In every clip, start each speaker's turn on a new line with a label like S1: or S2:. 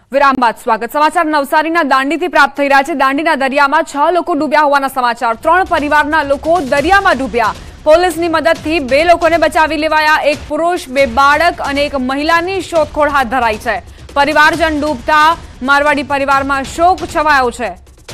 S1: વિરામ બાદ સ્વાગત. સમાચાર નવસારીના દાંડીથી પ્રાપ્ત થઈ રહ્યા છે. દાંડીના દરિયામાં 6 લોકો ડૂબ્યા હોવાના સમાચાર. 3 પરિવારના લોકો દરિયામાં ડૂબ્યા. પોલીસની મદદથી 2 લોકોને બચાવી લેવાયા. એક પુરુષ, 2 બાળક અને એક મહિલાની શોધખોળ હાથ ધરાઈ છે. પરિવારજન ડૂબતા મારવાડી પરિવારમાં શોક છવાયો છે.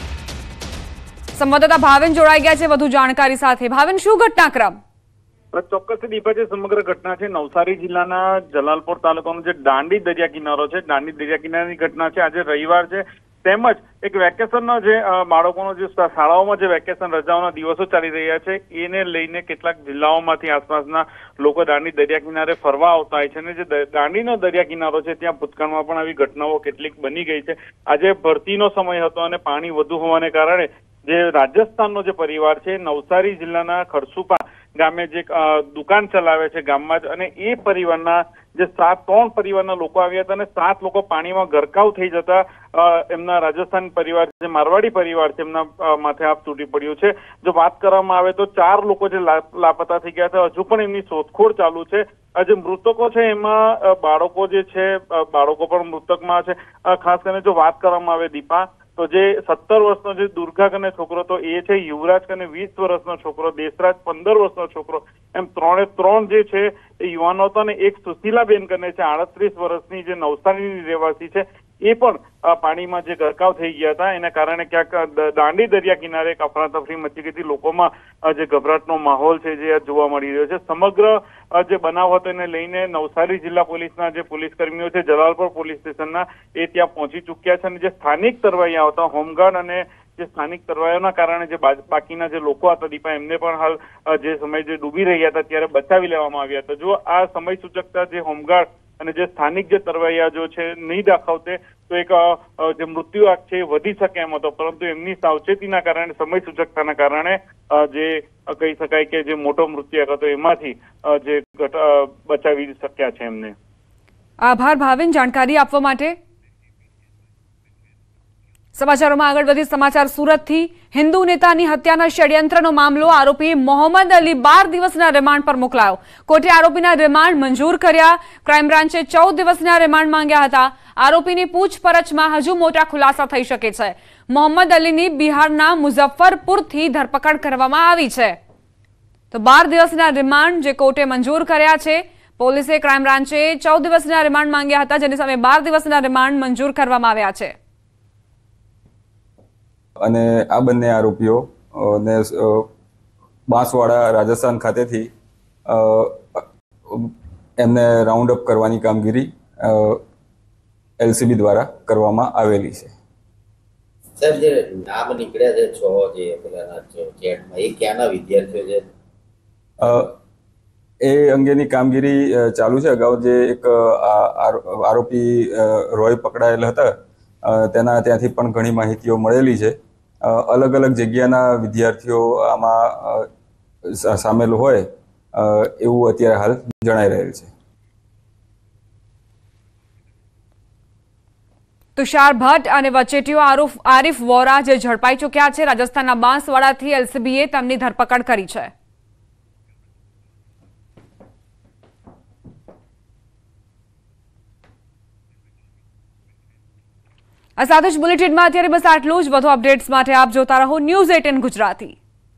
S1: સંવાદદાતા ભાવેન જોડાઈ ગયા છે વધુ જાણકારી સાથે. ભાવેન, શું ઘટનાક્રમ?
S2: ચોક્કસ દીપા, જે સમગ્ર ઘટના છે નવસારી જિલ્લાના જલાલપોર તાલુકાનો જે દાંડી દરિયા કિનારો છે, દાંડી દરિયા કિનારાની ઘટના છે. આજે રવિવાર છે, તેમજ એક વેકેશનનો જે બાળકોનો જે શાળાઓમાં જે વેકેશન રજાઓના દિવસો ચાલી રહ્યા છે એને લઈને કેટલાક જિલ્લાઓમાંથી આસપાસના લોકો દાંડી દરિયા કિનારે ફરવા આવતા હોય છે. અને જે દાંડીનો દરિયા કિનારો છે ત્યાં ભૂતકાળમાં પણ આવી ઘટનાઓ કેટલીક બની ગઈ છે. આજે ભરતીનો સમય હતો અને પાણી વધુ હોવાને કારણે જે રાજસ્થાનનો જે પરિવાર છે નવસારી જિલ્લાના ખરસુપા ગામે જે દુકાન ચલાવે છે ગામમાં જ, અને એ પરિવારના જે 3 પરિવારના લોકો આવ્યા હતા અને 7 લોકો પાણીમાં ગરકાવ થઈ જતા એમના રાજસ્થાન પરિવાર જે મારવાડી પરિવાર છે એમના માથે આપ તૂટી પડ્યું છે. જો વાત કરવામાં આવે તો 4 લોકો જે લાપતા થઈ ગયા છે, હજુ પણ એમની શોધખોળ ચાલુ છે. જે મૃતકો છે એમાં બાળકો જે છે, બાળકો પણ મૃતકમાં છે. ખાસ કરીને જો વાત કરવામાં આવે દીપા, તો જે 17 વર્ષનો જે દુર્ગા કને છોકરો તો એ છે, યુવરાજ કને 20 વર્ષનો છોકરો, દેશરાજ 15 વર્ષનો છોકરો, એમ 3 જે છે એ યુવાનો હતા. અને એક સુશીલાબેન કને છે 38 વર્ષની, જે નવસારીની રહેવાસી છે, એ પણ પાણીમાં જે ગરકાવ થઈ ગયા હતા. એના કારણે ક્યાંક દાંડી દરિયા કિનારે એક અફરાતફરી મચી ગઈ હતી. લોકોમાં જે ગભરાટનો માહોલ છે જે જોવા મળી રહ્યો છે. સમગ્ર જે બનાવ હતો એને લઈને નવસારી જિલ્લા પોલીસના જે પોલીસ કર્મીઓ છે જલાલપોર પોલીસ સ્ટેશનના, એ ત્યાં પહોંચી ચૂક્યા છે. અને જે સ્થાનિક તરવૈયા હતા, હોમગાર્ડ અને જે સ્થાનિક તરવૈયાઓના કારણે જે બાકીના જે લોકો હતા દીપા, એમને પણ હાલ જે સમય જે ડૂબી રહ્યા હતા ત્યારે બચાવી લેવામાં આવ્યા હતા. જો આ સમય સૂચકતા જે હોમગાર્ડ અને જે સ્થાનિક જે તરવૈયા જો છે નહીં દાખવતે તો એક જે મૃત્યુ આંક છે એ વધી શકે એમ હતો. પરંતુ એમની સાવચેતીના કારણે, સમય સૂચકતાના કારણે જે કહી શકાય કે જે મોટો મૃત્યુ આંક હતો એમાંથી જે બચાવી શક્યા છે એમને.
S1: આભાર ભાવેન જાણકારી આપવા માટે. સમાચારોમાં આગળ વધી સમાચાર સુરતથી. હિન્દુ નેતાની હત્યાના ષડયંત્રનો મામલો. આરોપી મોહમ્મદ અલી 12 દિવસના રિમાન્ડ પર મોકલાયો. કોર્ટે આરોપીના રિમાન્ડ મંજૂર કર્યા. ક્રાઇમ બ્રાન્ચે 14 દિવસના રિમાન્ડ માંગ્યા હતા. આરોપીની પૂછપરછમાં હજુ મોટા ખુલાસા થઈ શકે છે. મોહમ્મદ અલીની બિહારના મુઝફ્ફરપુરથી ધરપકડ કરવામાં આવી છે. તો 12 દિવસના રિમાન્ડ જે કોર્ટે મંજૂર કર્યા છે. પોલીસે, ક્રાઇમ બ્રાન્ચે 14 દિવસના રિમાન્ડ માંગ્યા હતા, જેની સામે 12 દિવસના રિમાન્ડ મંજૂર કરવામાં આવ્યા છે.
S3: અને આ બંને આરોપીઓ ને બાંસવાડા રાજસ્થાન ખાતેથી એમને રાઉન્ડ અપ કરવાની કામગીરી LCB દ્વારા કરવામાં આવેલી છે.
S4: સર, જે નામ નીકળ્યા છે 6 જે પેલાના ચેટમાં, એ ક્યાંના વિદ્યાર્થીઓ છે?
S3: એ અંગેની કામગીરી ચાલુ છે. અગાઉ જે એક આરોપી રોય પકડાયેલા હતા ત્યાંથી પણ ઘણી માહિતીઓ મળેલી છે. અલગ અલગ જગ્યાના વિદ્યાર્થીઓ આમાં સામેલ હોય એવું અત્યારે હાલ જણાઈ રહેલ છે.
S1: તુષાર ભટ્ટ અને વચેટીઓ આરિફ વોરા જે ઝડપાઈ ચૂક્યા છે. રાજસ્થાનના બાંસવાડાથી LCBએ તેમની ધરપકડ કરી છે. આ સાથે જ બુલેટિનમાં અત્યારે બસ આટલું જ. વધુ અપડેટ્સ માટે આપ જોતા રહો ન્યૂઝ 18 ગુજરાતી.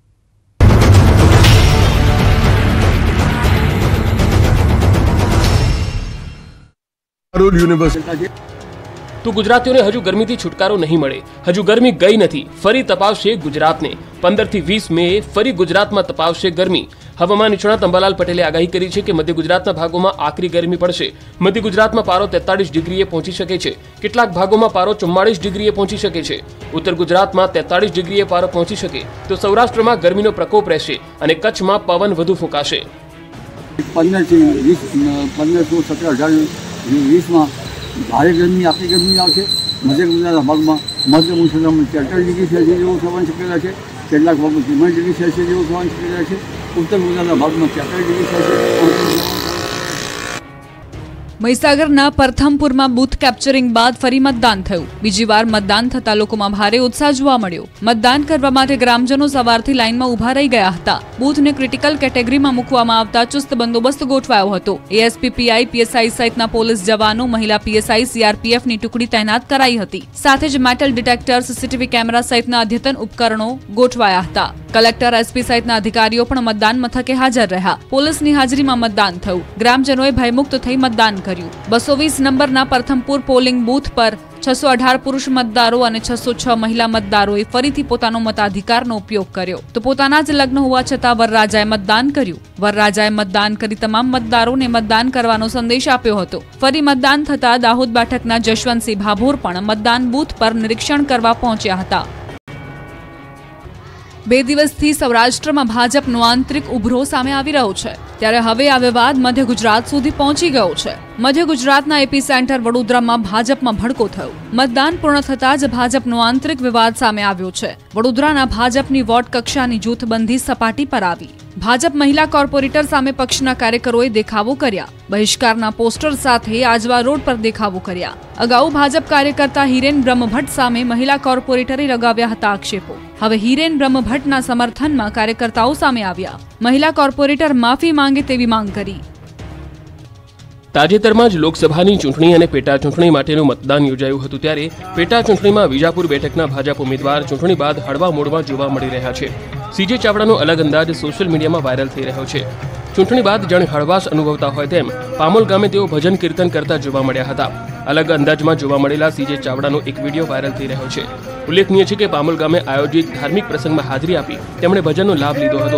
S5: તો ગુજરાતીઓને હજુ ગરમીથી છુટકારો નહીં મળે. હજુ ગરમી ગઈ નથી, ફરી તપાવશે ગુજરાતને. 15 થી 20 મે ફરી ગુજરાતમાં તપાવશે ગરમી. હવામાન નિષ્ણાત અંબાલાલ પટેલે આગાહી કરી છે કે મધ્ય ગુજરાતના ભાગોમાં આકરી ગરમી પડશે. મધ્ય ગુજરાતમાં પારો 43 ડિગ્રીએ પહોંચી શકે છે. કેટલાક ભાગોમાં પારો 44 ડિગ્રીએ પહોંચી શકે છે. ઉત્તર ગુજરાતમાં 43 ડિગ્રીએ પારો પહોંચી શકે તો સૌરાષ્ટ્રમાં ગરમીનો પ્રકોપ રહેશે અને કચ્છમાં પવન વધુ ફૂંકાશે.
S6: 15 થી 17 20 ભારે ગરમી, આકરી ગરમી આવશે. મધ્ય ગુજરાતના ભાગમાં મધ્ય મુસલમાનમાં 43 ડિગ્રી સેલ્સિયસ જેવું થવાની શક્યતા છે. કેટલાક ભાગમાં 43 ડિગ્રી સેલ્સિયસ જેવું થવાની શક્યતા છે. ઉત્તર ગુજરાતના ભાગમાં 43 ડિગ્રી સેલ્સિયસ.
S1: મહીસાગરના પરથમપુરમાં બૂથ કેપ્ચરિંગ બાદ ફરી મતદાન થયું। બીજી વાર મતદાન થતા લોકોમાં ભારે ઉત્સાહ જોવા મળ્યો। મતદાન કરવા માટે ગ્રામજનો સવારથી લાઇનમાં ઉભા રહી ગયા હતા। બૂથને ક્રિટિકલ કેટેગરીમાં મૂકવામાં આવતા ચુસ્ત બંદોબસ્ત ગોઠવાયો હતો। એએસપી, પીઆઈ, પીએસઆઈ સહિતના પોલીસ જવાનો, મહિલા પીએસઆઈ, સીઆરપીએફની ટુકડી તૈનાત કરાઈ હતી। સાથે જ મેટલ ડિટેક્ટર, સીસીટીવી કેમેરા સહિતના અદ્યતન ઉપકરણો ગોઠવાયા હતા। કલેક્ટર, એસપી સહિતના અધિકારીઓ પણ મતદાન મથકે હાજર રહ્યા। પોલીસની હાજરીમાં મતદાન થયું। ગ્રામજનોએ ભયમુક્ત થઈ મતદાન કર્યું। 220 નંબરના પરથમપુર પોલિંગ બૂથ પર 618 પુરુષ મતદારો અને 606 મહિલા મતદારોએ ફરીથી પોતાનો મતાધિકારનો ઉપયોગ કર્યો। તો પોતાના જ લગ્ન હોવા છતાં વરરાજાએ મતદાન કર્યું। વરરાજાએ મતદાન કરી તમામ મતદારોને મતદાન કરવાનો સંદેશ આપ્યો હતો। ફરી મતદાન થતા દાહોદ બેઠકના જશવંતસિંહ ભાભોર પણ મતદાન બૂથ પર નિરીક્ષણ કરવા પહોંચ્યા હતા। 2 દિવસથી સૌરાષ્ટ્રમાં ભાજપનો આંતરિક ઉભરો સામે આવી રહ્યો છે, ત્યારે હવે આ વિવાદ મધ્ય ગુજરાત સુધી પહોંચી ગયો છે। મધ્ય ગુજરાતના એપી સેન્ટર વડોદરામાં ભાજપમાં ભડકો થયો। મતદાન પૂર્ણ થતાં જ ભાજપનો આંતરિક વિવાદ સામે આવ્યો છે। વડોદરાના ભાજપની વોર્ડ કક્ષાની જૂથબંધી સપાટી પર આવી। ભાજપ મહિલા કોર્પોરેટર સામે પક્ષના કાર્યકરોએ દેખાવો કર્યા। બહિષ્કારના પોસ્ટર સાથે આજવા રોડ પર દેખાવો કર્યા। અગાઉ ભાજપ કાર્યકર્તા હિરેન બ્રહ્મભટ્ટ સામે મહિલા કોર્પોરેટરે લગાવ્યા હતા આક્ષેપો। હવે હિરેન બ્રહ્મભટ્ટના સમર્થનમાં કાર્યકર્તાઓ સામે આવ્યા। મહિલા કોર્પોરેટર માફી માંગે તેવી માંગ કરી।
S5: તાજેતરમાં જ લોકસભાની ચૂંટણી અને પેટા ચૂંટણી માટેનું મતદાન યોજાયું હતું, ત્યારે પેટા ચૂંટણીમાં વિજાપુર બેઠકના ભાજપ ઉમેદવાર ચૂંટણી બાદ હળવા મૂડમાં જોવા મળી રહ્યા છે। સીજે ચાવડાનો અલગ અંદાજ સોશિયલ મીડિયામાં વાયરલ થઈ રહ્યો છે। ચૂંટણી બાદ જાણે હળવાશ અનુભવતા હોય તેમ પામોલ ગામે તેઓ ભજન કીર્તન કરતા જોવા મળ્યા હતા। અલગ અંદાજમાં જોવા મળેલા સીજે ચાવડાનો એક વિડીયો વાયરલ થઈ રહ્યો છે। ઉલ્લેખનીય છે કે પામોલ ગામે આયોજિત ધાર્મિક પ્રસંગમાં હાજરી આપી તેમણે ભજનનો લાભ લીધો હતો।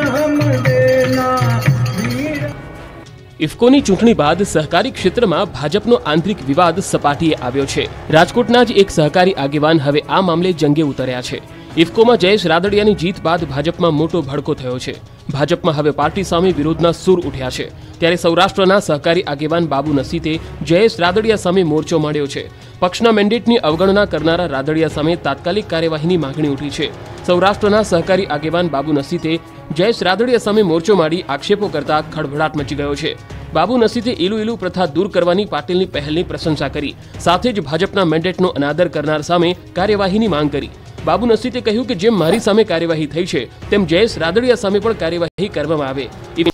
S5: ઇફકોની ચૂંટણી બાદ સહકારી ક્ષેત્રમાં ભાજપનો આંતરિક વિવાદ સપાટીએ આવ્યો છે। રાજકોટના જ એક સહકારી આગેવાન હવે આ મામલે જંગે ઉતર્યા છે। ઇફકોમાં જયેશ રાદડિયાની જીત બાદ ભાજપમાં મોટો ભડકો થયો છે। ભાજપમાં હવે પાર્ટી સામે વિરોધના સૂર ઉઠ્યા છે, ત્યારે સૌરાષ્ટ્રના સહકારી આગેવાન બાબુ નસીતે જયેશ રાદડિયા સામે મોરચો માંડ્યો છે। પક્ષના મેન્ડેટની અવગણના કરનારા રાદડિયા સામે તાત્કાલિક કાર્યવાહીની માંગણી ઉઠી છે। સૌરાષ્ટ્રના સહકારી આગેવાન બાબુ નસીતે જયેશ રાદડિયા સામે મોરચો માંડી આક્ષેપો કરતા ખળભળાટ મચી ગયો છે। બાબુ નસીતે ઇલુ પ્રથા દૂર કરવાની પાટીલની પહેલની પ્રશંસા કરી, સાથે જ ભાજપના મેન્ડેટનો અનાદર કરનાર સામે કાર્યવાહીની માંગ કરી। બાબુ નસીતે કહ્યું કે જેમ મારી સામે કાર્યવાહી થઈ છે તેમ જયેશ રાદડિયા સામે પણ કાર્યવાહી કરવામાં આવે।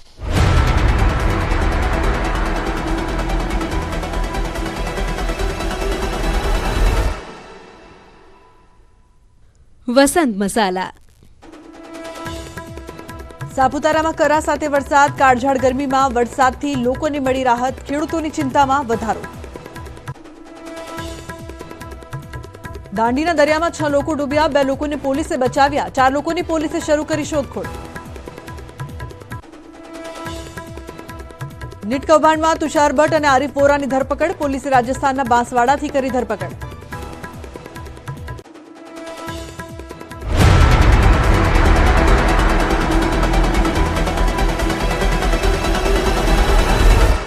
S7: વસંત મસાલા। સાપુતારામાં કરા સાથે વરસાદ, કાળઝાળ ગરમીમાં વરસાદથી લોકોને મળી રાહત, ખેડૂતોની ચિંતામાં વધારો। દાંડીના દરિયામાં 6 લોકો ડૂબ્યા, 2 લોકોને પોલીસે બચાવ્યા, 4 લોકોની પોલીસે શરૂ કરી શોધખોળ। નીટ કૌભાંડમાં તુષાર ભટ્ટ અને આરિફ વોરાની ધરપકડ, પોલીસે રાજસ્થાનના બાંસવાડાથી કરી ધરપકડ।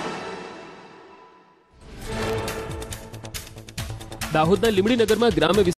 S5: દાહોદના લીમડી નગરમાં ગ્રામ્ય